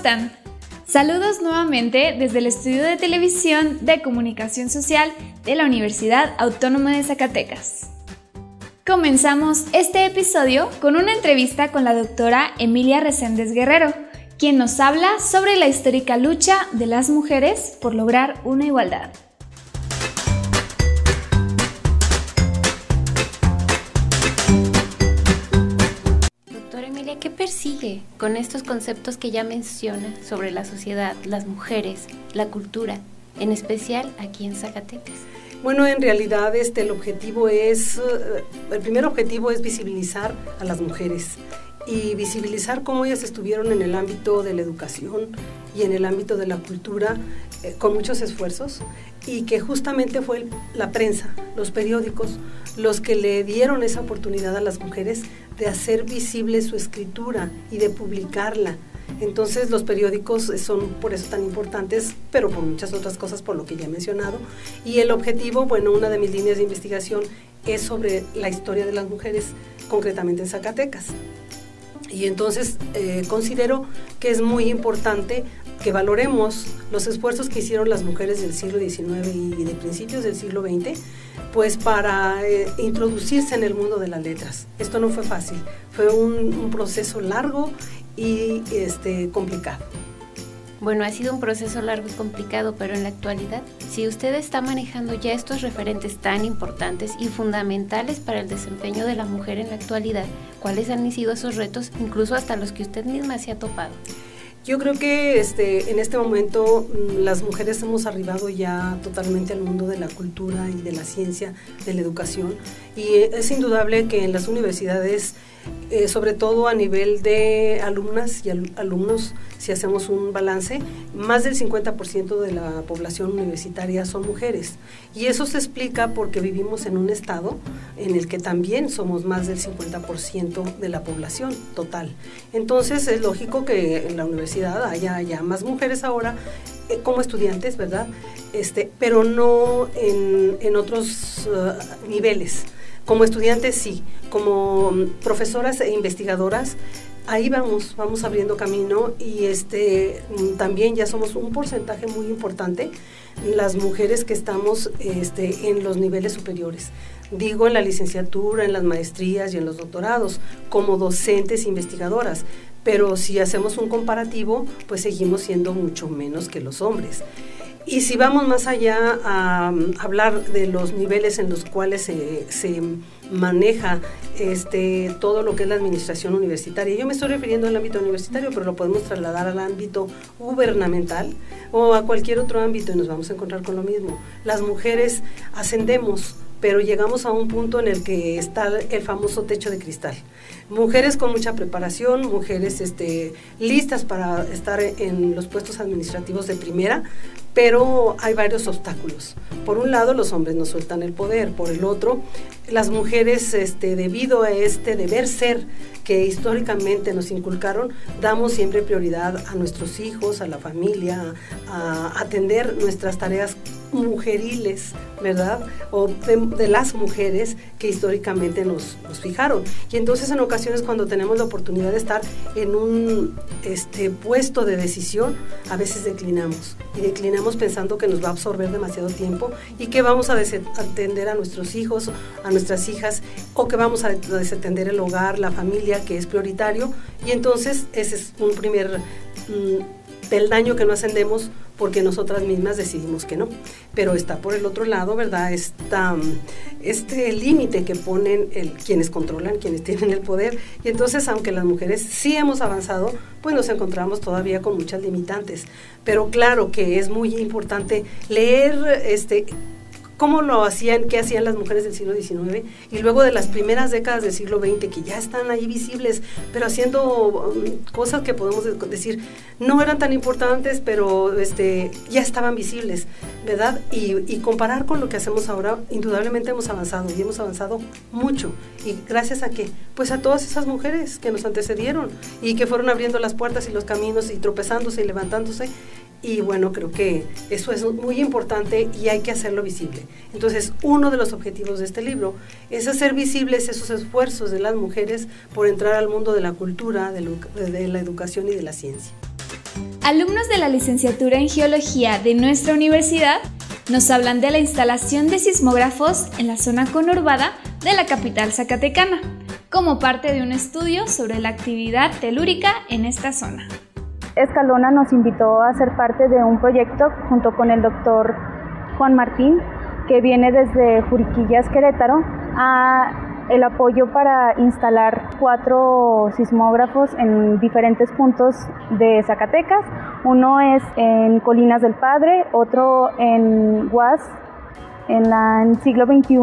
están? Saludos nuevamente desde el estudio de televisión de comunicación social de la Universidad Autónoma de Zacatecas. Comenzamos este episodio con una entrevista con la doctora Emilia Reséndez Guerrero, quien nos habla sobre la histórica lucha de las mujeres por lograr una igualdad. Doctora Emilia, ¿qué persigue con estos conceptos que ya menciona sobre la sociedad, las mujeres, la cultura, en especial aquí en Zacatecas? Bueno, en realidad el primer objetivo es visibilizar a las mujeres y visibilizar cómo ellas estuvieron en el ámbito de la educación y en el ámbito de la cultura con muchos esfuerzos, y que justamente fue la prensa, los periódicos, los que le dieron esa oportunidad a las mujeres de hacer visible su escritura y de publicarla. Entonces los periódicos son por eso tan importantes, pero por muchas otras cosas, por lo que ya he mencionado. Y el objetivo, bueno, una de mis líneas de investigación es sobre la historia de las mujeres, concretamente en Zacatecas. Y entonces considero que es muy importante que valoremos los esfuerzos que hicieron las mujeres del siglo XIX y de principios del siglo XX, pues para introducirse en el mundo de las letras. Esto no fue fácil, fue un proceso largo y complicado. Bueno, ha sido un proceso largo y complicado, pero en la actualidad, si usted está manejando ya estos referentes tan importantes y fundamentales para el desempeño de la mujer en la actualidad, ¿cuáles han sido esos retos, incluso hasta los que usted misma se ha topado? Yo creo que en este momento las mujeres hemos arribado ya totalmente al mundo de la cultura y de la ciencia, de la educación, y es indudable que en las universidades, sobre todo a nivel de alumnas y alumnos, si hacemos un balance, más del 50% de la población universitaria son mujeres, y eso se explica porque vivimos en un estado en el que también somos más del 50% de la población total. Entonces es lógico que en la universidad haya ya más mujeres ahora como estudiantes, ¿verdad? Pero no en otros niveles. Como estudiantes sí, como profesoras e investigadoras, ahí vamos abriendo camino, y también ya somos un porcentaje muy importante las mujeres que estamos en los niveles superiores. Digo, en la licenciatura, en las maestrías y en los doctorados, como docentes e investigadoras, pero si hacemos un comparativo, pues seguimos siendo mucho menos que los hombres. Y si vamos más allá a hablar de los niveles en los cuales se maneja todo lo que es la administración universitaria, yo me estoy refiriendo al ámbito universitario, pero lo podemos trasladar al ámbito gubernamental o a cualquier otro ámbito y nos vamos a encontrar con lo mismo. Las mujeres ascendemos, pero llegamos a un punto en el que está el famoso techo de cristal. Mujeres con mucha preparación, mujeres listas para estar en los puestos administrativos de primera, pero hay varios obstáculos. Por un lado, los hombres nos sueltan el poder; por el otro, las mujeres, debido a deber ser que históricamente nos inculcaron, damos siempre prioridad a nuestros hijos, a la familia, a atender nuestras tareas mujeriles, ¿verdad? O de las mujeres que históricamente nos fijaron. Y entonces en ocasiones, cuando tenemos la oportunidad de estar en un puesto de decisión, a veces declinamos, y declinamos pensando que nos va a absorber demasiado tiempo y que vamos a desatender a nuestros hijos, a nuestras hijas, o que vamos a desatender el hogar, la familia, que es prioritario, y entonces ese es un primer peldaño que no ascendemos porque nosotras mismas decidimos que no. Pero está por el otro lado, ¿verdad? Está este límite que ponen quienes controlan, quienes tienen el poder, y entonces, aunque las mujeres sí hemos avanzado, pues nos encontramos todavía con muchas limitantes. Pero claro que es muy importante leer cómo lo hacían, qué hacían las mujeres del siglo XIX, y luego de las primeras décadas del siglo XX, que ya están ahí visibles, pero haciendo cosas que podemos decir no eran tan importantes, pero ya estaban visibles, ¿verdad? Y comparar con lo que hacemos ahora, indudablemente hemos avanzado, y hemos avanzado mucho. ¿Y gracias a qué? Pues a todas esas mujeres que nos antecedieron y que fueron abriendo las puertas y los caminos y tropezándose y levantándose. Y bueno, creo que eso es muy importante y hay que hacerlo visible. Entonces, uno de los objetivos de este libro es hacer visibles esos esfuerzos de las mujeres por entrar al mundo de la cultura, de la educación y de la ciencia. Alumnos de la licenciatura en Geología de nuestra universidad nos hablan de la instalación de sismógrafos en la zona conurbada de la capital zacatecana, como parte de un estudio sobre la actividad telúrica en esta zona. Escalona nos invitó a ser parte de un proyecto junto con el doctor Juan Martín, que viene desde Juriquillas, Querétaro, a el apoyo para instalar 4 sismógrafos en diferentes puntos de Zacatecas. Uno es en Colinas del Padre, otro en UAS, en el siglo XXI,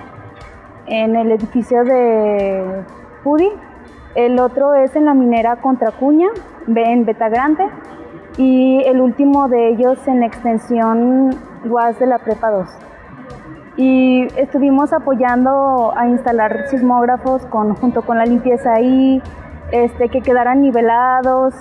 en el edificio de Pudi. El otro es en la minera Contracuña, en Beta Grande, y el último de ellos en la extensión UAS de la Prepa 2. Y estuvimos apoyando a instalar sismógrafos junto con la limpieza ahí, que quedaran nivelados,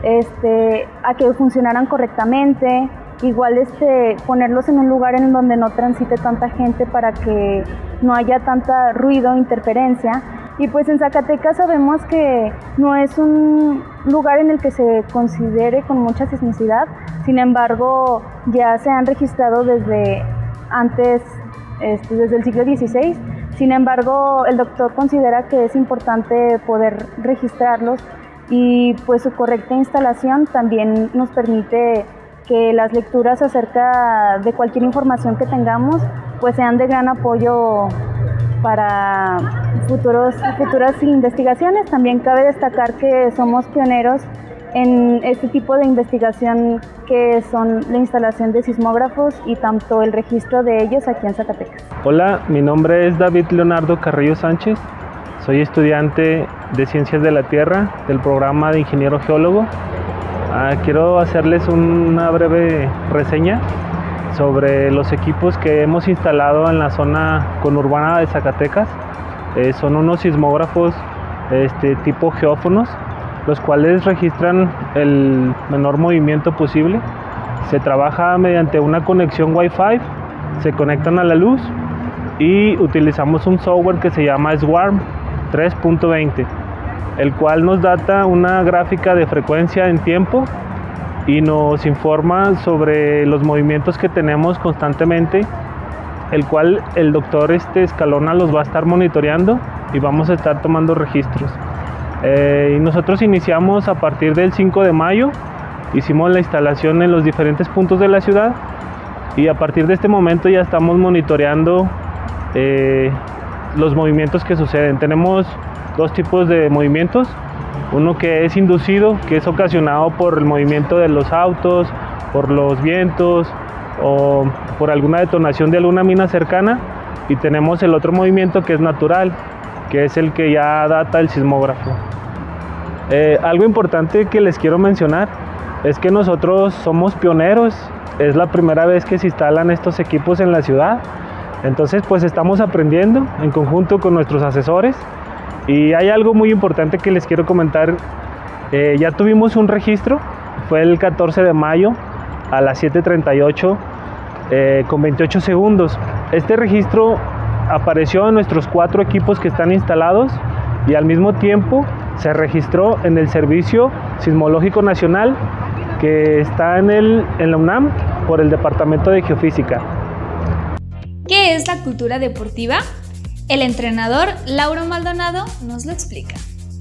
a que funcionaran correctamente, igual ponerlos en un lugar en donde no transite tanta gente para que no haya tanta ruido, interferencia. Y pues en Zacatecas sabemos que no es un lugar en el que se considere con mucha sismicidad, sin embargo ya se han registrado desde antes, desde el siglo XVI. Sin embargo, el doctor considera que es importante poder registrarlos y pues su correcta instalación también nos permite que las lecturas acerca de cualquier información que tengamos pues sean de gran apoyo para futuras investigaciones. También cabe destacar que somos pioneros en este tipo de investigación que son la instalación de sismógrafos y tanto el registro de ellos aquí en Zacatecas. Hola, mi nombre es David Leonardo Carrillo Sánchez, soy estudiante de Ciencias de la Tierra del programa de Ingeniero Geólogo. Quiero hacerles una breve reseña sobre los equipos que hemos instalado en la zona conurbana de Zacatecas. Son unos sismógrafos tipo geófonos, los cuales registran el menor movimiento posible. Se trabaja mediante una conexión Wi-Fi, se conectan a la luz y utilizamos un software que se llama Swarm 3.20, el cual nos data una gráfica de frecuencia en tiempo y nos informa sobre los movimientos que tenemos constantemente, el cual el doctor Escalona los va a estar monitoreando y vamos a estar tomando registros. Y nosotros iniciamos a partir del 5 de mayo, hicimos la instalación en los diferentes puntos de la ciudad y a partir de este momento ya estamos monitoreando los movimientos que suceden. Tenemos 2 tipos de movimientos, uno que es inducido, que es ocasionado por el movimiento de los autos, por los vientos o por alguna detonación de alguna mina cercana, y tenemos el otro movimiento que es natural, que es el que ya data el sismógrafo. Algo importante que les quiero mencionar es que nosotros somos pioneros, es la primera vez que se instalan estos equipos en la ciudad, entonces pues estamos aprendiendo en conjunto con nuestros asesores. Y hay algo muy importante que les quiero comentar. Ya tuvimos un registro, fue el 14 de mayo a las 7:38 con 28 segundos. Este registro apareció en nuestros 4 equipos que están instalados y al mismo tiempo se registró en el Servicio Sismológico Nacional que está en la UNAM por el Departamento de Geofísica. ¿Qué es la cultura deportiva? El entrenador Lauro Maldonado nos lo explica.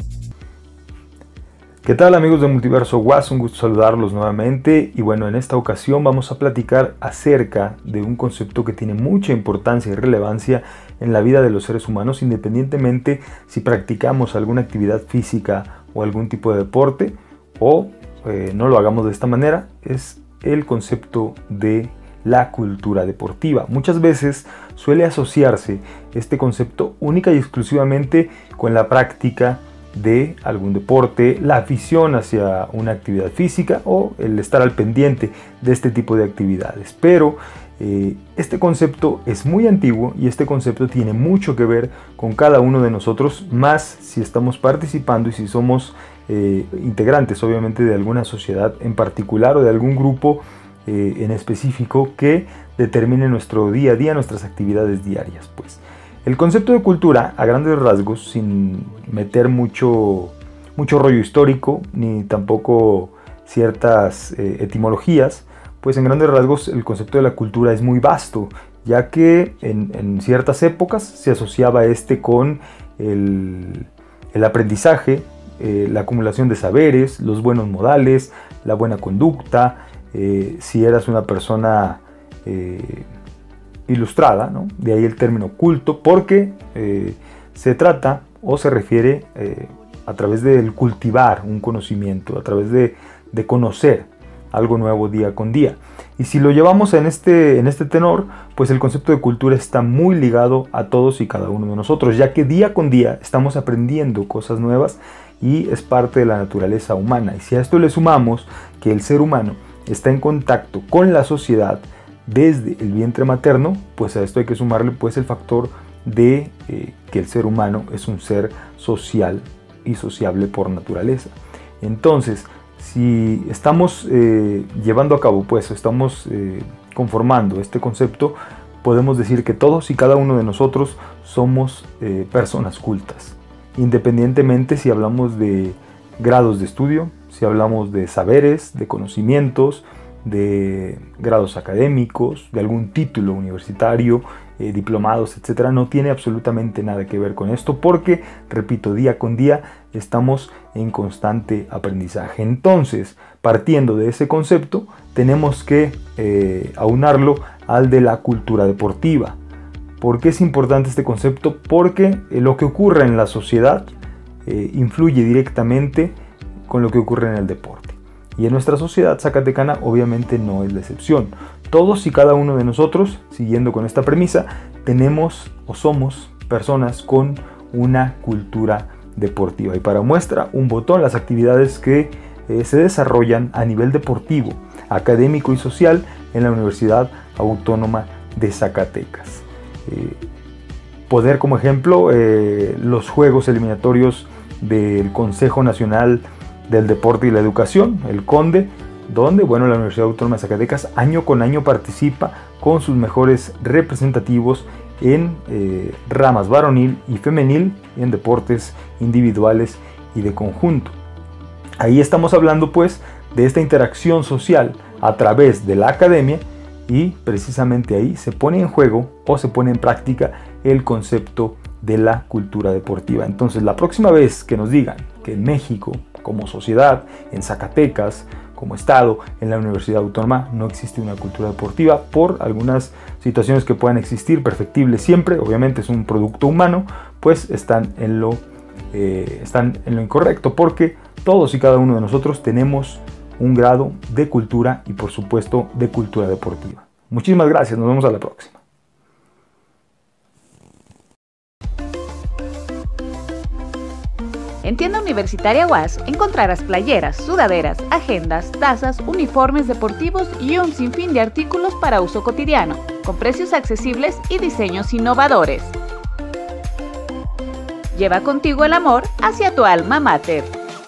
¿Qué tal, amigos de Multiverso UAS? Un gusto saludarlos nuevamente y bueno, en esta ocasión vamos a platicar acerca de un concepto que tiene mucha importancia y relevancia en la vida de los seres humanos, independientemente si practicamos alguna actividad física o algún tipo de deporte o no lo hagamos de esta manera. Es el concepto de la cultura deportiva. Muchas veces suele asociarse este concepto única y exclusivamente con la práctica de algún deporte, la afición hacia una actividad física o el estar al pendiente de este tipo de actividades. Pero este concepto es muy antiguo y este concepto tiene mucho que ver con cada uno de nosotros, más si estamos participando y si somos integrantes obviamente de alguna sociedad en particular o de algún grupo en específico que determine nuestro día a día, nuestras actividades diarias. Pues el concepto de cultura, a grandes rasgos, sin meter mucho rollo histórico ni tampoco ciertas etimologías, pues en grandes rasgos el concepto de la cultura es muy vasto, ya que en ciertas épocas se asociaba con el aprendizaje, la acumulación de saberes, los buenos modales, la buena conducta, si eras una persona ilustrada, ¿no? De ahí el término culto, porque se trata o se refiere a través del cultivar un conocimiento, a través de conocer algo nuevo día con día. Y si lo llevamos en este tenor, pues el concepto de cultura está muy ligado a todos y cada uno de nosotros, ya que día con día estamos aprendiendo cosas nuevas y es parte de la naturaleza humana. Y si a esto le sumamos que el ser humano está en contacto con la sociedad desde el vientre materno, pues a esto hay que sumarle pues el factor de que el ser humano es un ser social y sociable por naturaleza. Entonces, si estamos llevando a cabo, pues estamos conformando este concepto, podemos decir que todos y cada uno de nosotros somos personas cultas, independientemente si hablamos de grados de estudio, si hablamos de saberes, de conocimientos, de grados académicos, de algún título universitario, diplomados, etcétera. No tiene absolutamente nada que ver con esto porque, repito, día con día estamos en constante aprendizaje. Entonces, partiendo de ese concepto, tenemos que aunarlo al de la cultura deportiva. ¿Por qué es importante este concepto? Porque lo que ocurre en la sociedad influye directamente con lo que ocurre en el deporte. Y en nuestra sociedad zacatecana obviamente no es la excepción. Todos y cada uno de nosotros, siguiendo con esta premisa, tenemos o somos personas con una cultura deportiva. Y para muestra, un botón, las actividades que se desarrollan a nivel deportivo, académico y social en la Universidad Autónoma de Zacatecas. Poner como ejemplo los juegos eliminatorios del Consejo Nacional del Deporte y la Educación, el CONDE, donde la Universidad Autónoma de Zacatecas año con año participa con sus mejores representativos en ramas varonil y femenil, en deportes individuales y de conjunto. Ahí estamos hablando pues de esta interacción social a través de la academia y precisamente ahí se pone en juego o se pone en práctica el concepto de la cultura deportiva. Entonces, la próxima vez que nos digan que en México, como sociedad, en Zacatecas, como estado, en la Universidad Autónoma, no existe una cultura deportiva por algunas situaciones que puedan existir, perfectibles siempre, obviamente es un producto humano, pues están en lo incorrecto, porque todos y cada uno de nosotros tenemos un grado de cultura y por supuesto de cultura deportiva. Muchísimas gracias, nos vemos a la próxima. En Tienda Universitaria UAS encontrarás playeras, sudaderas, agendas, tazas, uniformes deportivos y un sinfín de artículos para uso cotidiano, con precios accesibles y diseños innovadores. Lleva contigo el amor hacia tu alma mater.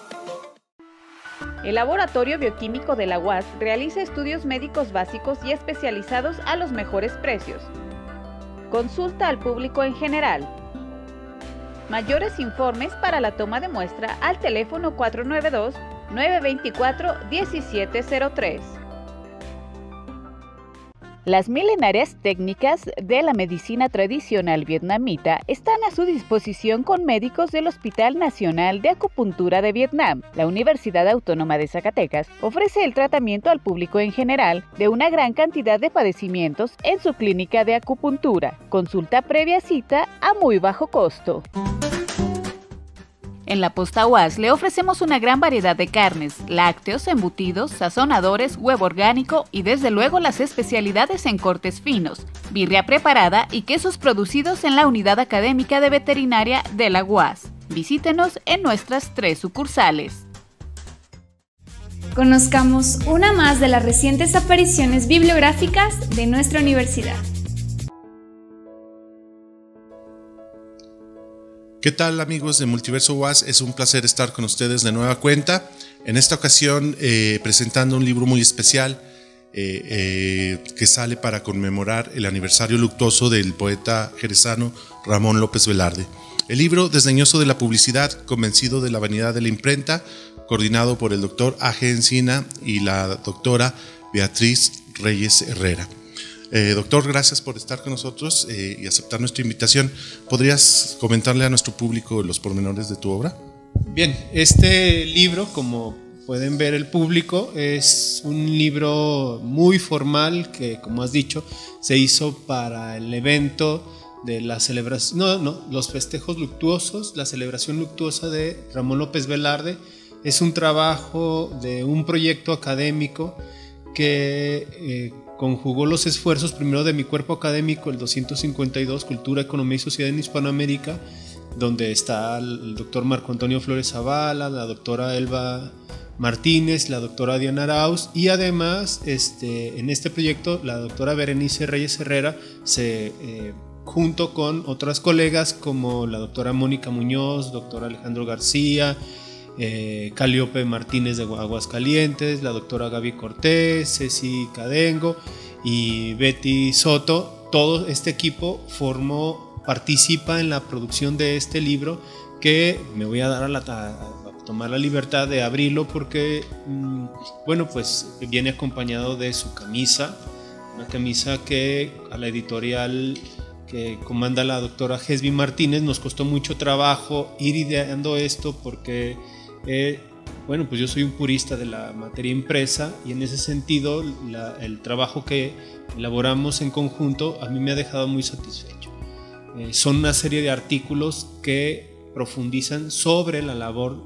El Laboratorio Bioquímico de la UAS realiza estudios médicos básicos y especializados a los mejores precios. Consulta al público en general. Mayores informes para la toma de muestra al teléfono 492-924-1703. Las milenarias técnicas de la medicina tradicional vietnamita están a su disposición con médicos del Hospital Nacional de Acupuntura de Vietnam. La Universidad Autónoma de Zacatecas ofrece el tratamiento al público en general de una gran cantidad de padecimientos en su clínica de acupuntura. Consulta previa cita a muy bajo costo. En la Posta UAS le ofrecemos una gran variedad de carnes, lácteos, embutidos, sazonadores, huevo orgánico y desde luego las especialidades en cortes finos, birria preparada y quesos producidos en la Unidad Académica de Veterinaria de la UAS. Visítenos en nuestras 3 sucursales. Conozcamos una más de las recientes apariciones bibliográficas de nuestra universidad. ¿Qué tal, amigos de Multiverso UAS? Es un placer estar con ustedes de nueva cuenta. En esta ocasión presentando un libro muy especial que sale para conmemorar el aniversario luctuoso del poeta jerezano Ramón López Velarde. El libro Desdeñoso de la publicidad, convencido de la vanidad de la imprenta, coordinado por el doctor A.G. Encina y la doctora Beatriz Reyes Herrera. Doctor, gracias por estar con nosotros y aceptar nuestra invitación. ¿Podrías comentarle a nuestro público los pormenores de tu obra? Bien, este libro, como pueden ver el público, es un libro muy formal que, como has dicho, se hizo para el evento de la celebración, los festejos luctuosos, la celebración luctuosa de Ramón López Velarde. Es un trabajo de un proyecto académico que conjugó los esfuerzos primero de mi cuerpo académico, el 252, Cultura, Economía y Sociedad en Hispanoamérica, donde está el doctor Marco Antonio Flores Zavala, la doctora Elba Martínez, la doctora Diana Arauz, y además en este proyecto la doctora Berenice Reyes Herrera junto con otras colegas como la doctora Mónica Muñoz, doctor Alejandro García, Calíope Martínez de Aguascalientes, la doctora Gaby Cortés, Ceci Cadengo y Betty Soto. Todo este equipo participa en la producción de este libro, que me voy a dar a tomar la libertad de abrirlo porque pues viene acompañado de su camisa, una camisa que a la editorial que comanda la doctora Gesby Martínez nos costó mucho trabajo ir ideando esto, porque pues yo soy un purista de la materia impresa, y en ese sentido el trabajo que elaboramos en conjunto a mí me ha dejado muy satisfecho. Son una serie de artículos que profundizan sobre la labor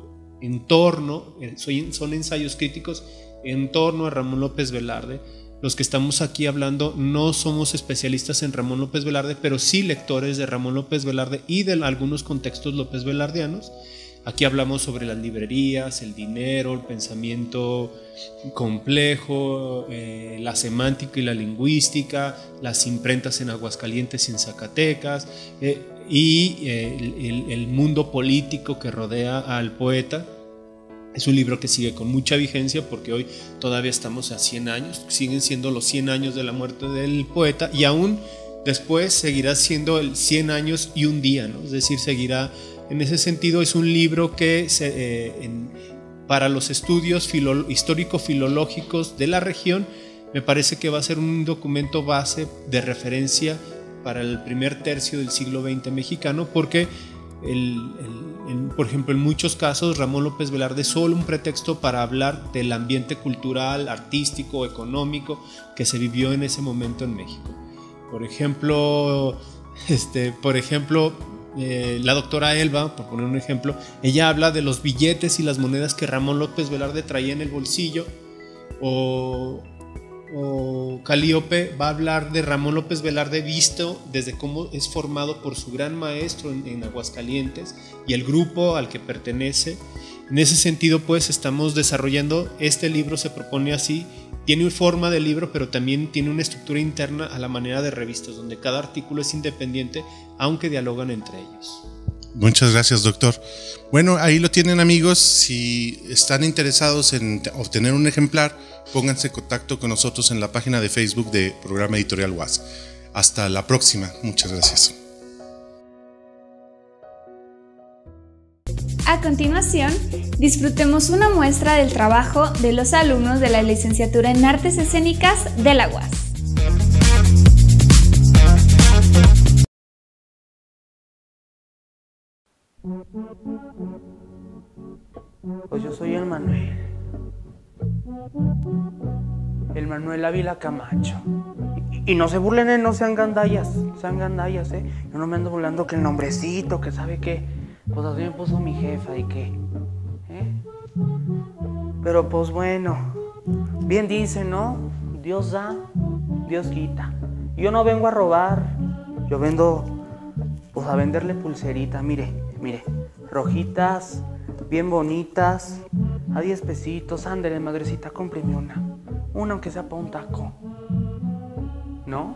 son ensayos críticos en torno a Ramón López Velarde. Los que estamos aquí hablando no somos especialistas en Ramón López Velarde, pero sí lectores de Ramón López Velarde y de algunos contextos lópez velardianos. Aquí hablamos sobre las librerías, el dinero, el pensamiento complejo, la semántica y la lingüística, las imprentas en Aguascalientes y en Zacatecas, y el mundo político que rodea al poeta. Es un libro que sigue con mucha vigencia porque hoy todavía estamos a 100 años, siguen siendo los 100 años de la muerte del poeta, y aún después seguirá siendo el 100 años y un día, ¿no? Es decir, seguirá. En ese sentido es un libro que para los estudios histórico-filológicos de la región me parece que va a ser un documento base de referencia para el primer tercio del siglo XX mexicano, porque por ejemplo, en muchos casos Ramón López Velarde es solo un pretexto para hablar del ambiente cultural, artístico, económico que se vivió en ese momento en México. Por ejemplo, la doctora Elba, por poner un ejemplo, ella habla de los billetes y las monedas que Ramón López Velarde traía en el bolsillo, o Calíope va a hablar de Ramón López Velarde visto desde cómo es formado por su gran maestro en Aguascalientes y el grupo al que pertenece. En ese sentido, pues, estamos desarrollando este libro, se propone así. Tiene forma de libro, pero también tiene una estructura interna a la manera de revistas, donde cada artículo es independiente, aunque dialogan entre ellos. Muchas gracias, doctor. Bueno, ahí lo tienen, amigos. Si están interesados en obtener un ejemplar, pónganse en contacto con nosotros en la página de Facebook de Programa Editorial UAS. Hasta la próxima. Muchas gracias. A continuación, disfrutemos una muestra del trabajo de los alumnos de la Licenciatura en Artes Escénicas de la UAS. Pues yo soy el Manuel Ávila Camacho. Y no se burlen, no sean gandallas, Yo no me ando burlando que el nombrecito, que sabe qué. Pues así me puso mi jefa y qué. Pero pues bueno, bien dice, ¿no? Dios da, Dios quita. Yo no vengo a robar, yo vengo pues a venderle pulserita, mire, rojitas, bien bonitas, a 10 pesitos, ándele madrecita, cómpreme una aunque sea para un taco, ¿no?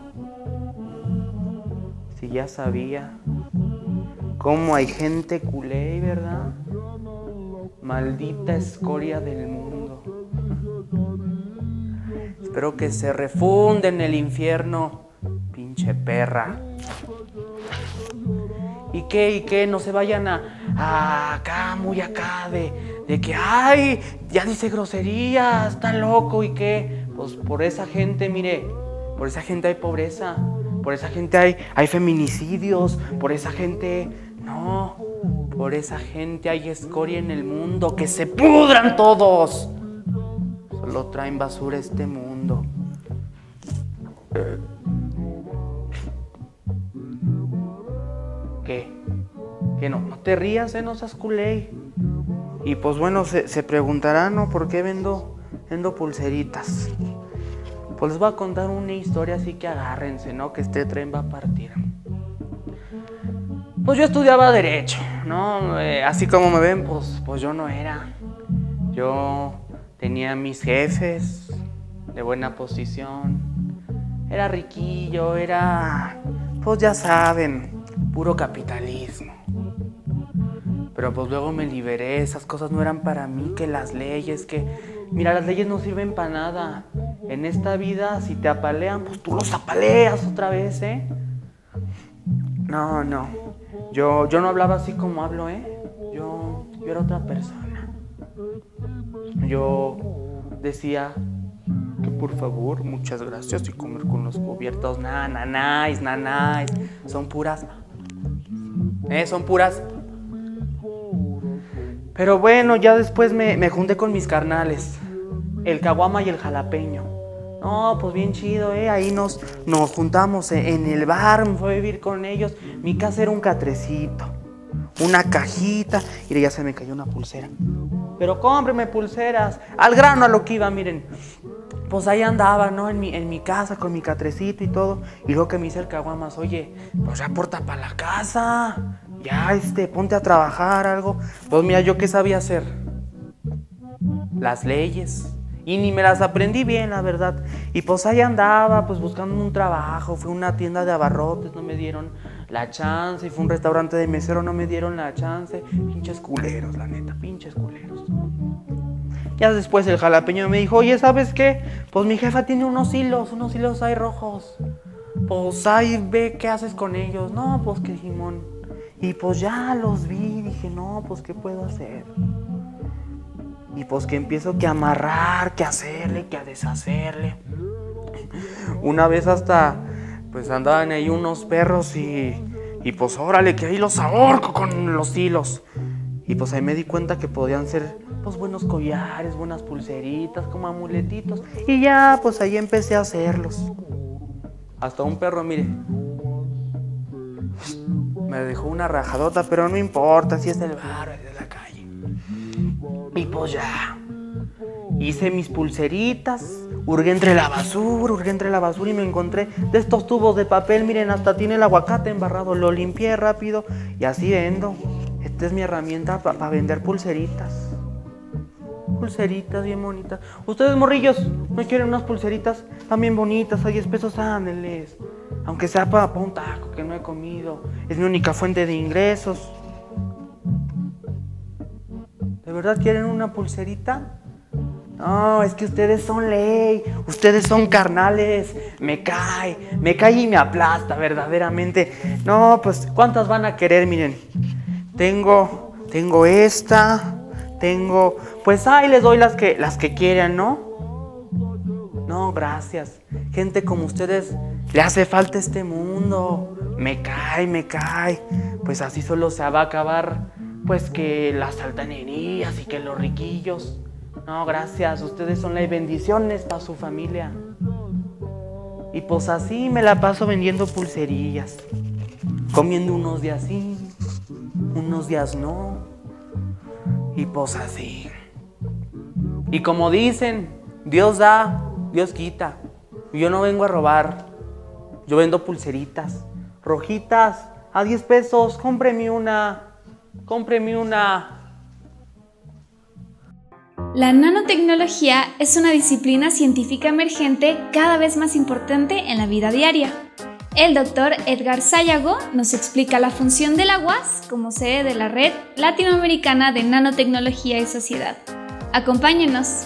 Si ya sabía cómo hay gente culé, ¿verdad? Maldita escoria del mundo. Espero que se refunde en el infierno, pinche perra. ¿Y qué? No se vayan a acá, muy acá, de que, ay, ya dice groserías, está loco, ¿y qué? Pues por esa gente, mire, por esa gente hay pobreza, por esa gente hay feminicidios, por esa gente, no, por esa gente hay escoria en el mundo, que se pudran todos. Solo traen basura a este mundo. Que no te rías, no seas culé. Y pues bueno, se preguntarán, ¿no? ¿Por qué vendo pulseritas? Pues les voy a contar una historia, así que agárrense, ¿no? Que este tren va a partir. Pues yo estudiaba Derecho, ¿no? Así como me ven, pues yo no era. Yo tenía mis jefes de buena posición. Era riquillo, pues ya saben, puro capitalismo. Pero pues luego me liberé, esas cosas no eran para mí, que las leyes, mira, las leyes no sirven para nada. En esta vida, si te apalean, pues tú los apaleas otra vez, ¿eh? No, yo no hablaba así como hablo, ¿eh? Yo era otra persona. Yo decía que por favor, muchas gracias, y comer con los cubiertos, nanáis, son puras, son puras. Pero bueno, ya después me junté con mis carnales, el caguama y el jalapeño. No, pues bien chido, ahí nos juntamos en el bar, me fui a vivir con ellos. Mi casa era un catrecito, una cajita, y ya se me cayó una pulsera. Pero cómpreme pulseras, al grano a lo que iba, miren. Pues ahí andaba, ¿no? En mi casa con mi catrecito y todo. Y luego que me dice el caguamas, oye, pues ya aporta para la casa. Ya, ponte a trabajar algo. Pues mira, ¿yo qué sabía hacer? Las leyes. Y ni me las aprendí bien, la verdad. Y pues ahí andaba, pues buscando un trabajo. Fui a una tienda de abarrotes, no me dieron la chance. Y fue a un restaurante de mesero, no me dieron la chance. Pinches culeros, la neta, pinches culeros. Ya después el jalapeño me dijo, oye, ¿sabes qué? Pues mi jefa tiene unos hilos ahí rojos. Pues ahí ve qué haces con ellos. No, pues que Simón. Y pues ya los vi, dije, no, pues ¿qué puedo hacer? Y pues que empiezo que a amarrar, que a hacerle, que a deshacerle. Una vez hasta, pues andaban ahí unos perros y pues órale, que ahí los ahorco con los hilos. Y pues ahí me di cuenta que podían ser pues buenos collares, buenas pulseritas, como amuletitos. Y ya, pues ahí empecé a hacerlos. Hasta un perro, mire, me dejó una rajadota, pero no importa, si es del barrio, es de la calle. Y pues ya, hice mis pulseritas, hurgué entre la basura y me encontré de estos tubos de papel, miren, hasta tiene el aguacate embarrado, lo limpié rápido y así vendo. Esta es mi herramienta para vender pulseritas. Pulseritas bien bonitas. Ustedes, morrillos, ¿no quieren unas pulseritas también bonitas? A 10 pesos, ándenles. Aunque sea para un taco que no he comido. Es mi única fuente de ingresos. ¿De verdad quieren una pulserita? No, es que ustedes son ley. Ustedes son carnales. Me cae y me aplasta verdaderamente. No, pues, ¿cuántas van a querer? Miren, tengo esta. Pues ahí les doy las que quieran, ¿no? No, gracias. Gente como ustedes le hace falta este mundo. Me cae. Pues así solo se va a acabar, pues que las altanerías y que los riquillos. No, gracias. Ustedes son las bendiciones para su familia. Y pues así me la paso vendiendo pulserillas. Comiendo unos días sí, unos días no. Y pues así. Y como dicen, Dios da, Dios quita. Yo no vengo a robar. Yo vendo pulseritas rojitas a 10 pesos. Cómpreme una. La nanotecnología es una disciplina científica emergente cada vez más importante en la vida diaria. El doctor Edgar Sayago nos explica la función de la UAS como sede de la Red Latinoamericana de Nanotecnología y Sociedad. Acompáñenos.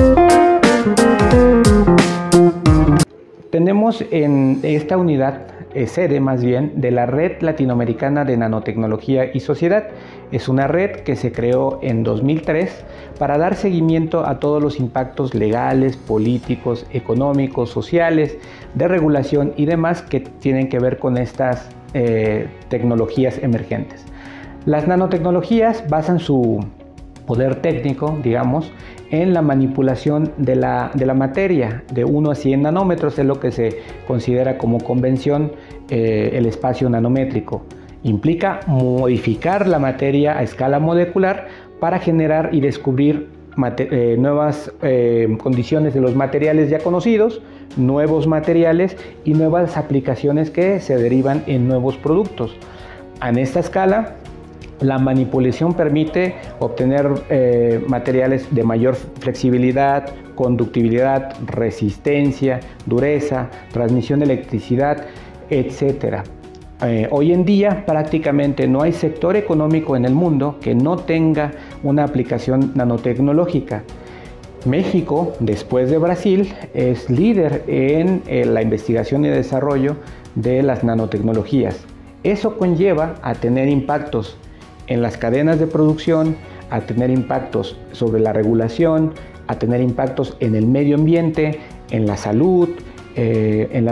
Tenemos en esta unidad sede más bien de la Red Latinoamericana de Nanotecnología y Sociedad. Es una red que se creó en 2003 para dar seguimiento a todos los impactos legales, políticos, económicos, sociales, de regulación y demás que tienen que ver con estas tecnologías emergentes. Las nanotecnologías basan su poder técnico, digamos, en la manipulación de la materia de 1 a 100 nanómetros, es lo que se considera como convención el espacio nanométrico. Implica modificar la materia a escala molecular para generar y descubrir nuevas condiciones de los materiales ya conocidos, nuevos materiales y nuevas aplicaciones que se derivan en nuevos productos. En esta escala, la manipulación permite obtener materiales de mayor flexibilidad, conductividad, resistencia, dureza, transmisión de electricidad, etc. Hoy en día prácticamente no hay sector económico en el mundo que no tenga una aplicación nanotecnológica. México, después de Brasil, es líder en la investigación y desarrollo de las nanotecnologías. Eso conlleva a tener impactos en las cadenas de producción, a tener impactos sobre la regulación, a tener impactos en el medio ambiente, en la salud, en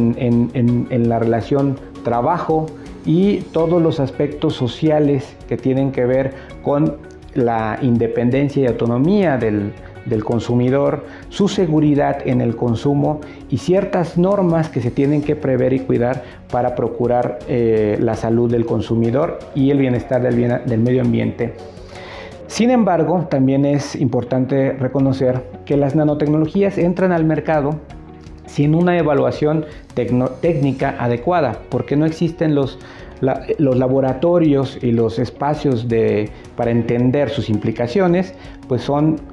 la relación trabajo y todos los aspectos sociales que tienen que ver con la independencia y autonomía del consumidor, su seguridad en el consumo y ciertas normas que se tienen que prever y cuidar para procurar la salud del consumidor y el bienestar del medio ambiente. Sin embargo, también es importante reconocer que las nanotecnologías entran al mercado sin una evaluación técnica adecuada, porque no existen los laboratorios y los espacios para entender sus implicaciones, pues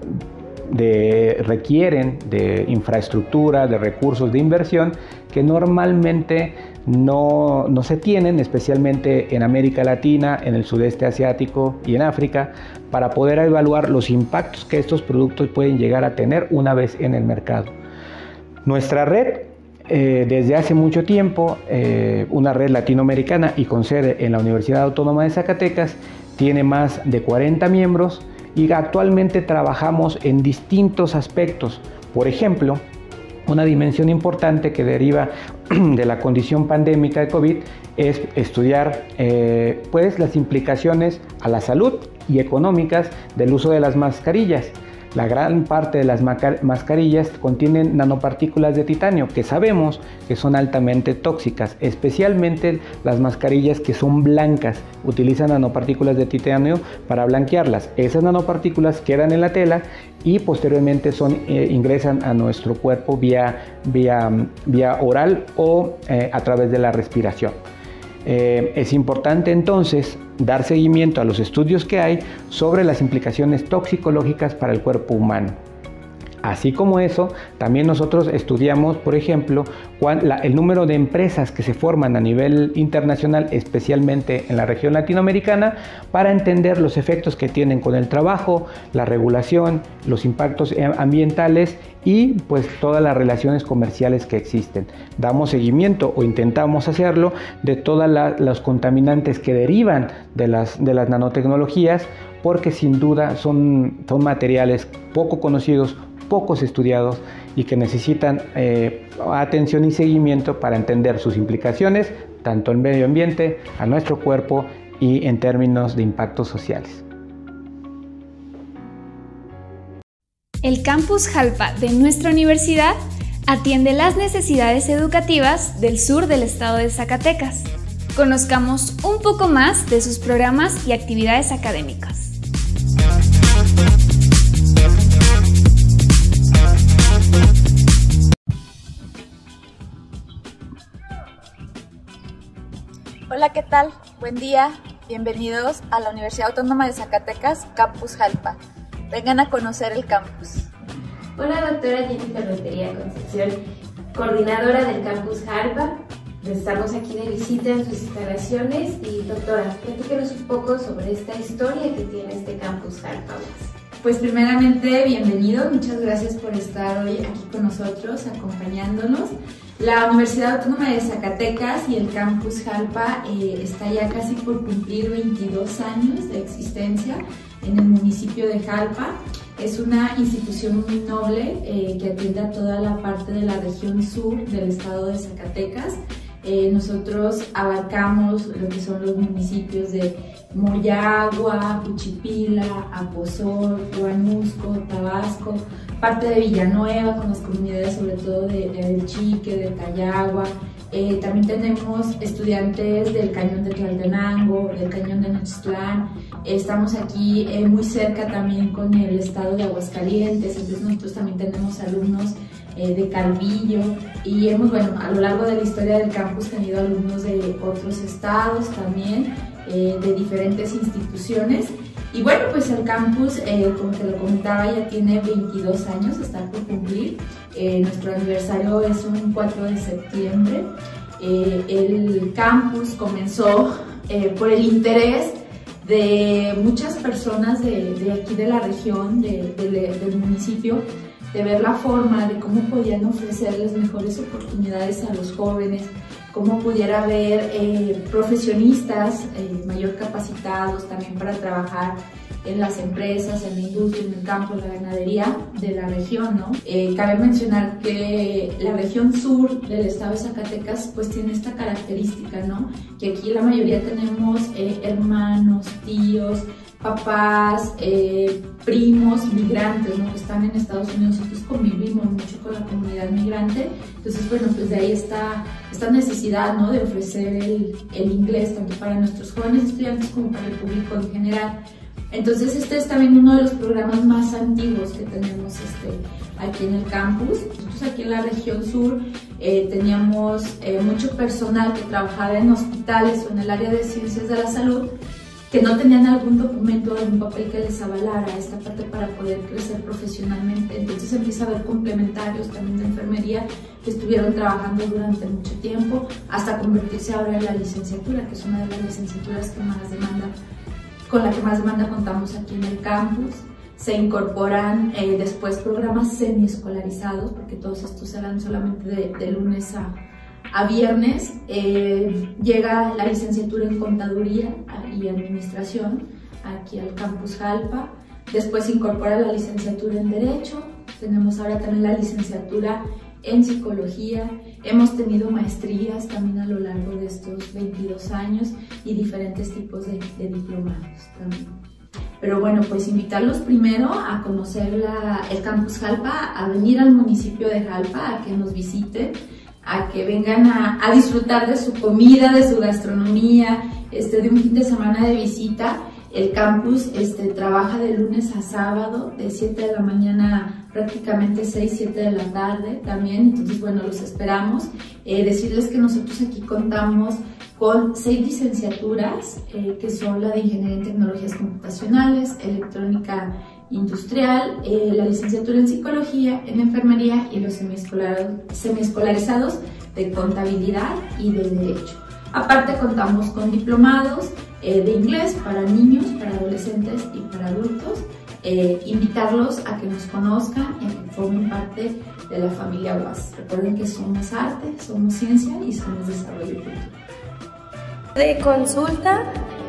requieren de infraestructura, de recursos de inversión que normalmente no se tienen, especialmente en América Latina, en el sudeste asiático y en África, para poder evaluar los impactos que estos productos pueden llegar a tener una vez en el mercado. Nuestra red, desde hace mucho tiempo, una red latinoamericana y con sede en la Universidad Autónoma de Zacatecas, tiene más de 40 miembros y actualmente trabajamos en distintos aspectos. Por ejemplo, una dimensión importante que deriva de la condición pandémica de COVID es estudiar pues, las implicaciones a la salud y económicas del uso de las mascarillas. La gran parte de las mascarillas contienen nanopartículas de titanio que sabemos que son altamente tóxicas, especialmente las mascarillas que son blancas, utilizan nanopartículas de titanio para blanquearlas. Esas nanopartículas quedan en la tela y posteriormente ingresan a nuestro cuerpo vía oral o a través de la respiración. Es importante entonces dar seguimiento a los estudios que hay sobre las implicaciones toxicológicas para el cuerpo humano. Así como eso, también nosotros estudiamos, por ejemplo, el número de empresas que se forman a nivel internacional, especialmente en la región latinoamericana, para entender los efectos que tienen con el trabajo, la regulación, los impactos ambientales y pues todas las relaciones comerciales que existen. Damos seguimiento o intentamos hacerlo de todos los contaminantes que derivan de las nanotecnologías, porque sin duda son materiales poco conocidos, pocos estudiados y que necesitan atención y seguimiento para entender sus implicaciones tanto en medio ambiente, a nuestro cuerpo y en términos de impactos sociales. El Campus Jalpa de nuestra universidad atiende las necesidades educativas del sur del estado de Zacatecas. Conozcamos un poco más de sus programas y actividades académicas. Hola, ¿qué tal? Buen día, bienvenidos a la Universidad Autónoma de Zacatecas, Campus Jalpa. Vengan a conocer el campus. Hola, doctora Jennifer Rentería Concepción, coordinadora del Campus Jalpa. Estamos aquí de visita en sus instalaciones y doctora, platíquenos un poco sobre esta historia que tiene este Campus Jalpa. Pues primeramente, bienvenido, muchas gracias por estar hoy aquí con nosotros, acompañándonos. La Universidad Autónoma de Zacatecas y el Campus Jalpa está ya casi por cumplir 22 años de existencia en el municipio de Jalpa. Es una institución muy noble que atiende a toda la parte de la región sur del estado de Zacatecas. Nosotros abarcamos lo que son los municipios de Moyagua, Juchipila, Aposol, Huanusco, Tabasco, parte de Villanueva con las comunidades sobre todo de El Chique, de Tayagua. También tenemos estudiantes del Cañón de Tlaltenango, del Cañón de Nochixtlán. Estamos aquí muy cerca también con el estado de Aguascalientes, entonces nosotros también tenemos alumnos de Calvillo y hemos, bueno, a lo largo de la historia del campus tenido alumnos de otros estados también, de diferentes instituciones. Y bueno, pues el campus, como te lo comentaba, ya tiene 22 años, está por cumplir. Nuestro aniversario es un 4 de septiembre. El campus comenzó por el interés de muchas personas de aquí de la región, del municipio, de ver la forma de cómo podían ofrecerles mejores oportunidades a los jóvenes, cómo pudiera haber profesionistas mayor capacitados también para trabajar en las empresas, en la industria, en el campo, en la ganadería de la región, ¿no? Cabe mencionar que la región sur del estado de Zacatecas pues tiene esta característica, ¿no? Que aquí la mayoría tenemos hermanos, tíos, papás, primos migrantes, ¿no? Que están en Estados Unidos. Nosotros convivimos mucho con la comunidad migrante, entonces bueno, pues de ahí está esta necesidad, ¿no? De ofrecer el inglés tanto para nuestros jóvenes estudiantes como para el público en general. Entonces este es también uno de los programas más antiguos que tenemos aquí en el campus. Nosotros aquí en la región sur teníamos mucho personal que trabajaba en hospitales o en el área de ciencias de la salud, que no tenían algún documento o algún papel que les avalara esta parte para poder crecer profesionalmente. Entonces empieza a haber complementarios también de enfermería que estuvieron trabajando durante mucho tiempo hasta convertirse ahora en la licenciatura, que es una de las licenciaturas que más demanda, con la que más demanda contamos aquí en el campus. Se incorporan después programas semiescolarizados, porque todos estos serán solamente de lunes a viernes. Llega la licenciatura en Contaduría y Administración aquí al Campus Jalpa. Después se incorpora la licenciatura en Derecho. Tenemos ahora también la licenciatura en Psicología. Hemos tenido maestrías también a lo largo de estos 22 años y diferentes tipos de diplomados también. Pero bueno, pues invitarlos primero a conocer el Campus Jalpa, a venir al municipio de Jalpa, a que nos visiten, a que vengan a disfrutar de su comida, de su gastronomía, de un fin de semana de visita. El campus trabaja de lunes a sábado, de 7 de la mañana prácticamente 6, 7 de la tarde también. Entonces, bueno, los esperamos. Decirles que nosotros aquí contamos con 6 licenciaturas, que son la de Ingeniería en Tecnologías Computacionales, Electrónica Industrial, la licenciatura en Psicología, en Enfermería y los semiescolarizados de Contabilidad y de Derecho. Aparte contamos con diplomados de inglés para niños, para adolescentes y para adultos. Invitarlos a que nos conozcan y a que formen parte de la familia UAS. Recuerden que somos arte, somos ciencia y somos desarrollo y cultura. De consulta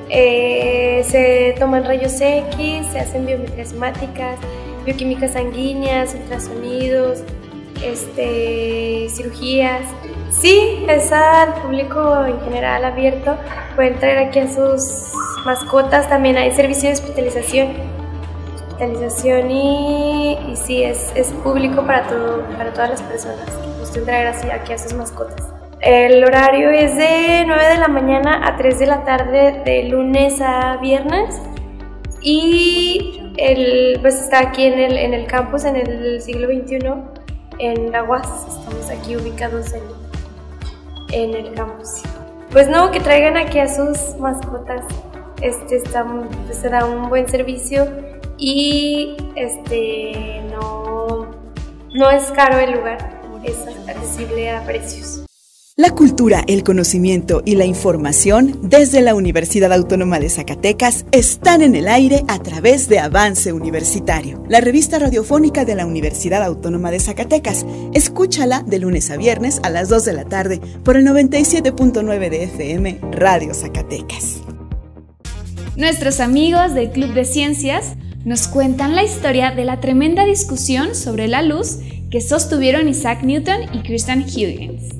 se toman rayos X, se hacen biometrías hemáticas, bioquímicas sanguíneas, ultrasonidos, cirugías. Sí, es al público en general abierto. Pueden traer aquí a sus mascotas. También hay servicio de hospitalización y sí, es público para todas las personas que gusten traer así aquí a sus mascotas. El horario es de 9 de la mañana a 3 de la tarde, de lunes a viernes. Y pues está aquí en el campus, en el siglo XXI, en la UAS. Estamos aquí ubicados en el campus. Pues no, que traigan aquí a sus mascotas. Será un buen servicio y no es caro el lugar, es accesible a precios. La cultura, el conocimiento y la información desde la Universidad Autónoma de Zacatecas están en el aire a través de Avance Universitario, la revista radiofónica de la Universidad Autónoma de Zacatecas. Escúchala de lunes a viernes a las 2 de la tarde por el 97.9 de FM Radio Zacatecas. Nuestros amigos del Club de Ciencias nos cuentan la historia de la tremenda discusión sobre la luz que sostuvieron Isaac Newton y Christian Huygens.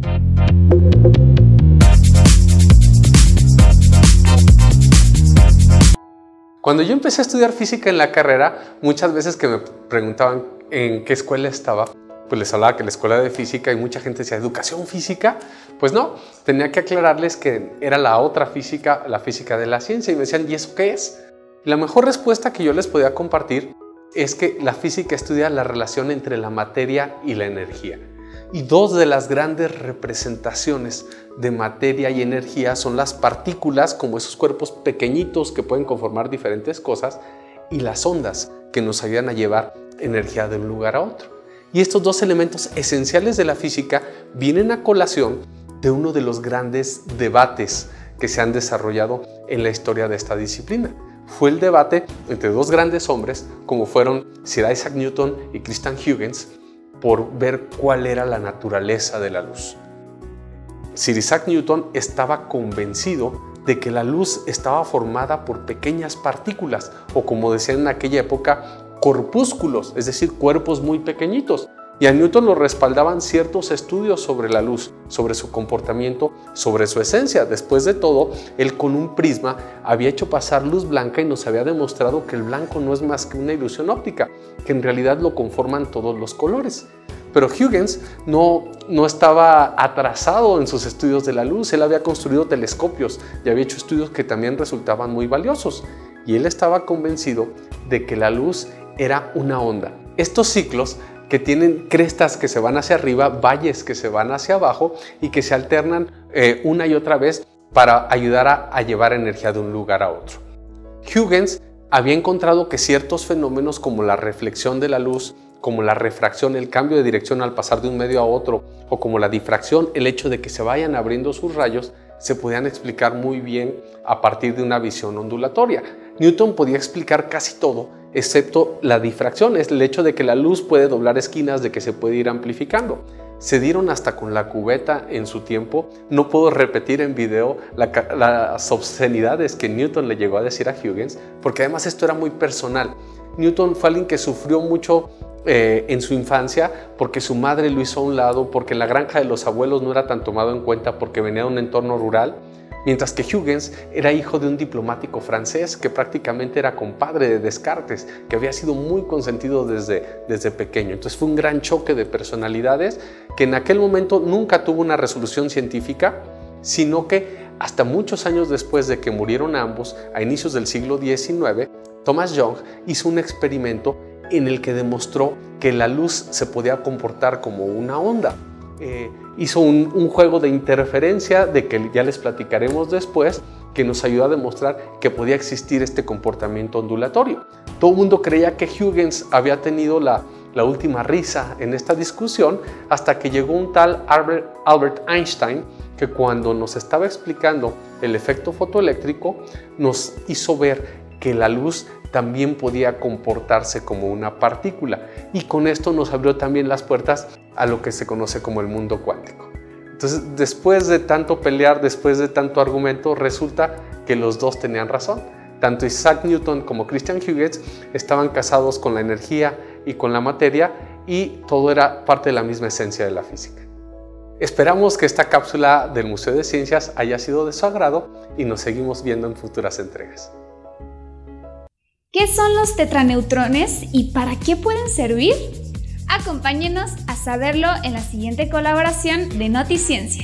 Cuando yo empecé a estudiar física en la carrera, muchas veces que me preguntaban en qué escuela estaba, pues les hablaba que la escuela de física y mucha gente decía, ¿educación física? Pues no, tenía que aclararles que era la otra física, la física de la ciencia, y me decían, ¿y eso qué es? La mejor respuesta que yo les podía compartir es que la física estudia la relación entre la materia y la energía. Y dos de las grandes representaciones de materia y energía son las partículas, como esos cuerpos pequeñitos que pueden conformar diferentes cosas, y las ondas, que nos ayudan a llevar energía de un lugar a otro. Y estos dos elementos esenciales de la física vienen a colación de uno de los grandes debates que se han desarrollado en la historia de esta disciplina. Fue el debate entre dos grandes hombres, como fueron Sir Isaac Newton y Christian Huygens, por ver cuál era la naturaleza de la luz. Sir Isaac Newton estaba convencido de que la luz estaba formada por pequeñas partículas, o como decían en aquella época, corpúsculos, es decir, cuerpos muy pequeñitos. Y a Newton lo respaldaban ciertos estudios sobre la luz, sobre su comportamiento, sobre su esencia. Después de todo, él con un prisma había hecho pasar luz blanca y nos había demostrado que el blanco no es más que una ilusión óptica, que en realidad lo conforman todos los colores. Pero Huygens no estaba atrasado en sus estudios de la luz. Él había construido telescopios y había hecho estudios que también resultaban muy valiosos. Y él estaba convencido de que la luz era una onda. Estos ciclos que tienen crestas que se van hacia arriba, valles que se van hacia abajo y que se alternan una y otra vez para ayudar a llevar energía de un lugar a otro. Huygens había encontrado que ciertos fenómenos como la reflexión de la luz, como la refracción, el cambio de dirección al pasar de un medio a otro, o como la difracción, el hecho de que se vayan abriendo sus rayos, se podían explicar muy bien a partir de una visión ondulatoria. Newton podía explicar casi todo, excepto la difracción, es el hecho de que la luz puede doblar esquinas, de que se puede ir amplificando. Se dieron hasta con la cubeta en su tiempo. No puedo repetir en video las obscenidades que Newton le llegó a decir a Huygens, porque además esto era muy personal. Newton fue alguien que sufrió mucho en su infancia porque su madre lo hizo a un lado, porque en la granja de los abuelos no era tan tomado en cuenta porque venía de un entorno rural, mientras que Huygens era hijo de un diplomático francés que prácticamente era compadre de Descartes, que había sido muy consentido desde pequeño. Entonces fue un gran choque de personalidades que en aquel momento nunca tuvo una resolución científica, sino que hasta muchos años después de que murieron ambos, a inicios del siglo XIX, Thomas Young hizo un experimento en el que demostró que la luz se podía comportar como una onda. Hizo un juego de interferencia de que ya les platicaremos después, que nos ayudó a demostrar que podía existir este comportamiento ondulatorio. Todo el mundo creía que Huygens había tenido la última risa en esta discusión, hasta que llegó un tal Albert Einstein, que cuando nos estaba explicando el efecto fotoeléctrico nos hizo ver que la luz también podía comportarse como una partícula, y con esto nos abrió también las puertas a lo que se conoce como el mundo cuántico. Entonces, después de tanto pelear, después de tanto argumento, resulta que los dos tenían razón. Tanto Isaac Newton como Christian Huygens estaban casados con la energía y con la materia, y todo era parte de la misma esencia de la física. Esperamos que esta cápsula del Museo de Ciencias haya sido de su agrado y nos seguimos viendo en futuras entregas. ¿Qué son los tetraneutrones y para qué pueden servir? Acompáñenos a saberlo en la siguiente colaboración de Noticiencia.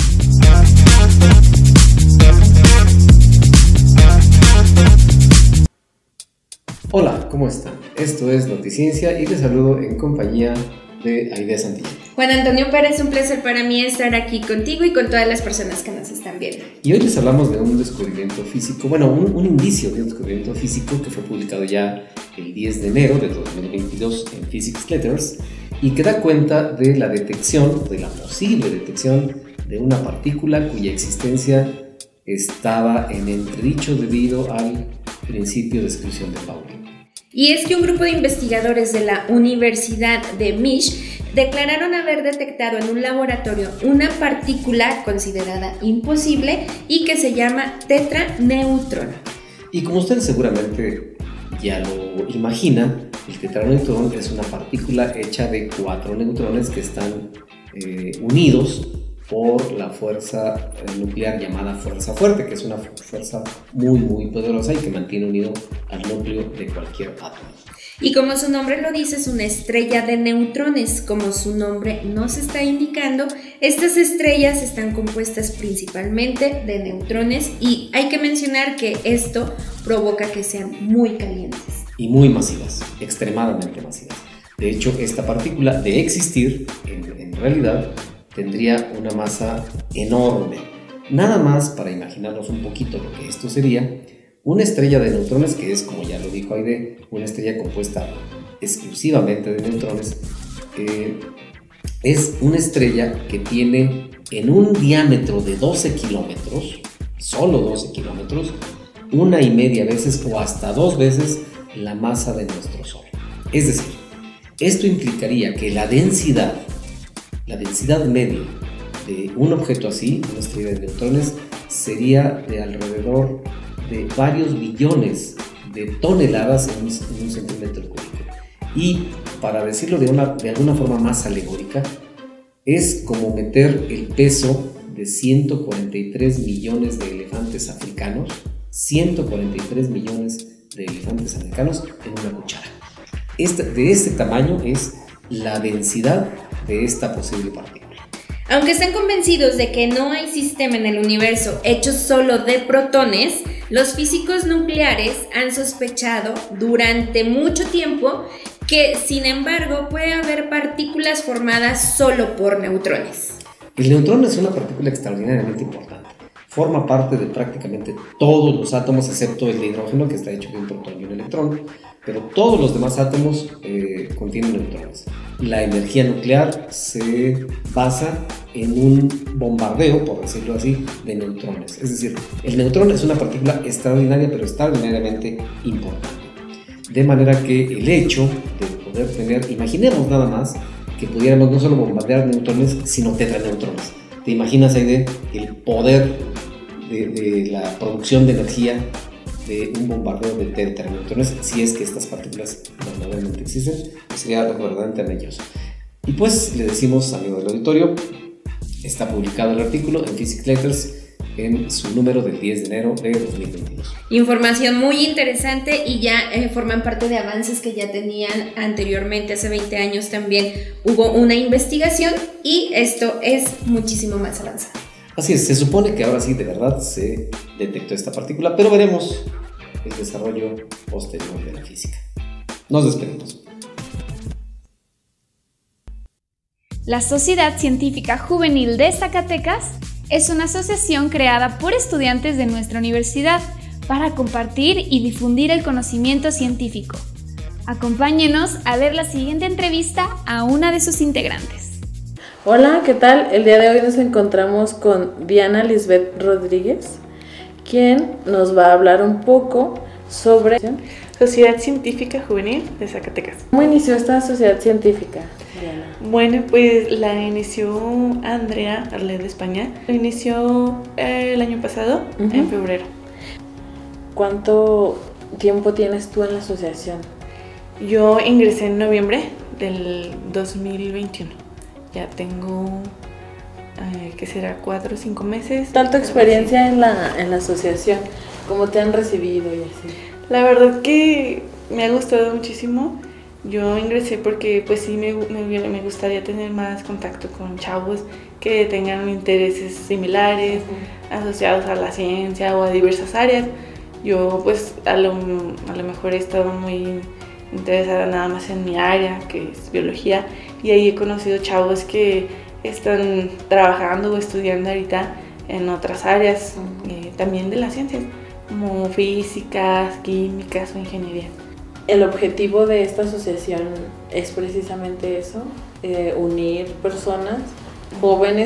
Hola, ¿cómo están? Esto es Noticiencia y les saludo en compañía de Aide Santillán. Juan Antonio Pérez, un placer para mí estar aquí contigo y con todas las personas que nos están viendo. Y hoy les hablamos de un descubrimiento físico, bueno, un indicio de un descubrimiento físico que fue publicado ya el 10 de enero de 2022 en Physics Letters y que da cuenta de la detección, de la posible detección de una partícula cuya existencia estaba en entredicho debido al principio de exclusión de Pauli. Y es que un grupo de investigadores de la Universidad de Mish declararon haber detectado en un laboratorio una partícula considerada imposible y que se llama tetraneutrón. Y como ustedes seguramente ya lo imaginan, el tetraneutrón es una partícula hecha de 4 neutrones que están unidos por la fuerza nuclear llamada fuerza fuerte, que es una fuerza muy poderosa y que mantiene unido al núcleo de cualquier átomo. Y como su nombre lo dice, es una estrella de neutrones. Como su nombre nos está indicando, estas estrellas están compuestas principalmente de neutrones y hay que mencionar que esto provoca que sean muy calientes. Y muy masivas, extremadamente masivas. De hecho, esta partícula, de existir, en realidad, tendría una masa enorme. Nada más para imaginarnos un poquito lo que esto sería, una estrella de neutrones, que es, como ya lo dijo Aide, una estrella compuesta exclusivamente de neutrones, es una estrella que tiene en un diámetro de 12 kilómetros, solo 12 kilómetros, 1,5 veces o hasta 2 veces la masa de nuestro Sol. Es decir, esto implicaría que la densidad media de un objeto así, una estrella de neutrones, sería de alrededor de varios billones de toneladas en un centímetro cúbico. Y para decirlo de alguna forma más alegórica, es como meter el peso de 143 millones de elefantes africanos, 143 millones de elefantes africanos en una cuchara. De este tamaño es la densidad de esta posible partícula. Aunque están convencidos de que no hay sistema en el universo hecho solo de protones, los físicos nucleares han sospechado durante mucho tiempo que, sin embargo, puede haber partículas formadas solo por neutrones. El neutrón es una partícula extraordinariamente importante. Forma parte de prácticamente todos los átomos, excepto el de hidrógeno, que está hecho de un protón y un electrón, pero todos los demás átomos contienen neutrones. La energía nuclear se basa en un bombardeo, por decirlo así, de neutrones. Es decir, el neutrón es una partícula extraordinaria, pero extraordinariamente importante. De manera que el hecho de poder tener, imaginemos nada más, que pudiéramos no solo bombardear neutrones, sino tetraneutrones. ¿Te imaginas, Aide, el poder de la producción de energía de un bombardeo de tetraneutrones, si es que estas partículas verdaderamente existen? Sería algo verdaderamente maravilloso. Y pues le decimos, amigo del auditorio, está publicado el artículo en Physics Letters en su número del 10 de enero de 2022. Información muy interesante y ya forman parte de avances que ya tenían anteriormente. Hace 20 años también hubo una investigación y esto es muchísimo más avanzado. Así es, se supone que ahora sí de verdad se detectó esta partícula, pero veremos el desarrollo posterior de la física. Nos despedimos. La Sociedad Científica Juvenil de Zacatecas es una asociación creada por estudiantes de nuestra universidad para compartir y difundir el conocimiento científico. Acompáñenos a ver la siguiente entrevista a una de sus integrantes. Hola, ¿qué tal? El día de hoy nos encontramos con Diana Lisbeth Rodríguez, quien nos va a hablar un poco sobre Sociedad Científica Juvenil de Zacatecas. ¿Cómo inició esta sociedad científica, Diana? Bueno, pues la inició Andrea Arlet de España. Lo inició el año pasado, en febrero. ¿Cuánto tiempo tienes tú en la asociación? Yo ingresé en noviembre del 2021. Ya tengo, ¿qué será? 4 o 5 meses. ¿Tal tu experiencia en la asociación? ¿Cómo te han recibido y así? La verdad que me ha gustado muchísimo. Yo ingresé porque pues sí me gustaría tener más contacto con chavos que tengan intereses similares, asociados a la ciencia o a diversas áreas. Yo pues a lo mejor he estado muy interesada nada más en mi área, que es biología, y ahí he conocido chavos que están trabajando o estudiando ahorita en otras áreas también de las ciencias, como físicas, químicas o ingeniería. El objetivo de esta asociación es precisamente eso, unir personas jóvenes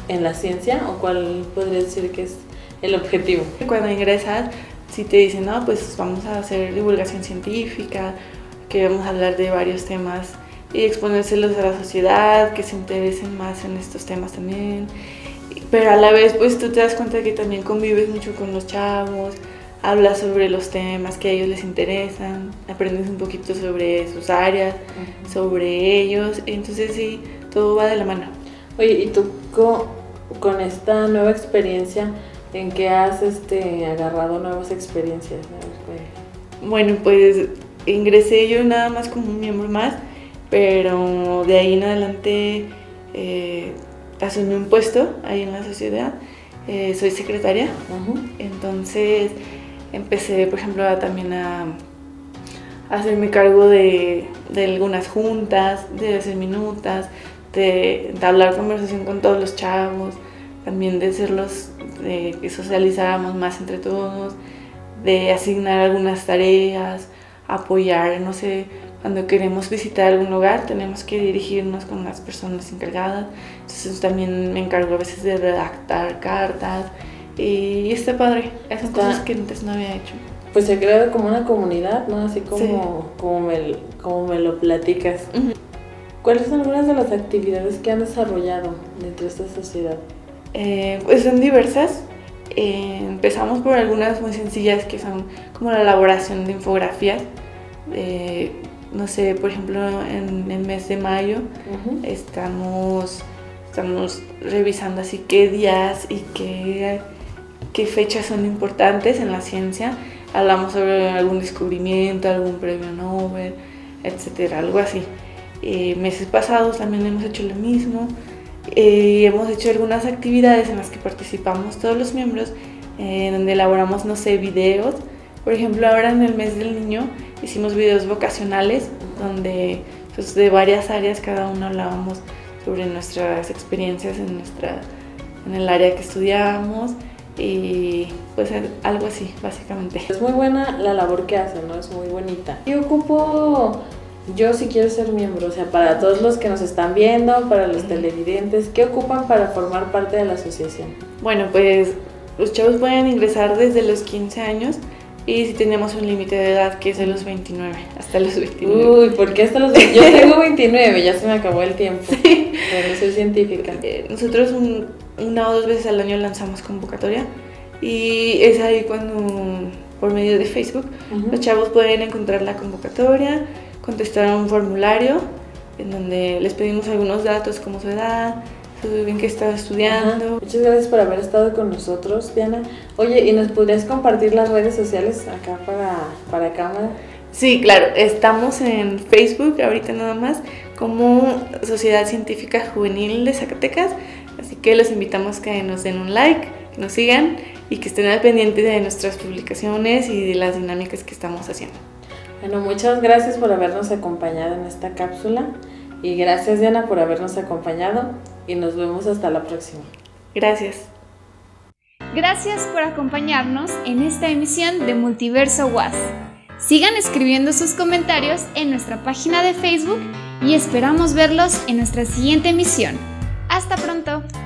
en la ciencia, o cuál podría decir que es el objetivo? Cuando ingresas, si te dicen, no, pues vamos a hacer divulgación científica, que vamos a hablar de varios temas y exponérselos a la sociedad, que se interesen más en estos temas también. Pero a la vez, pues tú te das cuenta que también convives mucho con los chavos, hablas sobre los temas que a ellos les interesan, aprendes un poquito sobre sus áreas, sobre ellos, entonces sí, todo va de la mano. Oye, ¿y tú con esta nueva experiencia, en qué has agarrado nuevas experiencias? Bueno, pues ingresé yo nada más como un miembro más, pero de ahí en adelante asumí un puesto ahí en la sociedad, soy secretaria, entonces empecé, por ejemplo, también a hacerme cargo de algunas juntas, de hacer minutas, de hablar conversación con todos los chavos, también de hacerlos, de que socializáramos más entre todos, de asignar algunas tareas, apoyar, no sé, cuando queremos visitar algún lugar tenemos que dirigirnos con las personas encargadas, entonces también me encargo a veces de redactar cartas y está padre, esas cosas que antes no había hecho. Pues se ha creado como una comunidad, ¿no? Así como, sí, como me lo platicas. ¿Cuáles son algunas de las actividades que han desarrollado dentro de esta sociedad? Pues son diversas. Empezamos por algunas muy sencillas que son como la elaboración de infografías. No sé, por ejemplo, en el mes de mayo estamos revisando así qué días y qué fechas son importantes en la ciencia. Hablamos sobre algún descubrimiento, algún premio Nobel, etcétera, algo así. Meses pasados también hemos hecho lo mismo. Hemos hecho algunas actividades en las que participamos todos los miembros, donde elaboramos, no sé, videos. Por ejemplo, ahora en el mes del niño hicimos videos vocacionales, donde pues, de varias áreas cada uno hablábamos sobre nuestras experiencias en el área que estudiamos y pues algo así, básicamente. Es muy buena la labor que hacen, ¿no? Es muy bonita. Y ocupo... Yo sí quiero ser miembro, o sea, para todos los que nos están viendo, para los televidentes, ¿qué ocupan para formar parte de la asociación? Bueno, pues los chavos pueden ingresar desde los 15 años y si tenemos un límite de edad que es de los 29, hasta los 29. Uy, ¿por qué hasta los 29? Yo tengo 29, ya se me acabó el tiempo, sí. Pero soy científica. Nosotros una o dos veces al año lanzamos convocatoria y es ahí cuando, por medio de Facebook, los chavos pueden encontrar la convocatoria, contestar a un formulario en donde les pedimos algunos datos como su edad, en qué estaba estudiando. Muchas gracias por haber estado con nosotros, Diana. Oye, ¿y nos podrías compartir las redes sociales acá para cámara? Sí, claro, estamos en Facebook ahorita nada más como Sociedad Científica Juvenil de Zacatecas, así que los invitamos a que nos den un like, que nos sigan y que estén al pendiente de nuestras publicaciones y de las dinámicas que estamos haciendo. Bueno, muchas gracias por habernos acompañado en esta cápsula y gracias, Diana, por habernos acompañado y nos vemos hasta la próxima. Gracias. Gracias por acompañarnos en esta emisión de Multiverso UAS. Sigan escribiendo sus comentarios en nuestra página de Facebook y esperamos verlos en nuestra siguiente emisión. ¡Hasta pronto!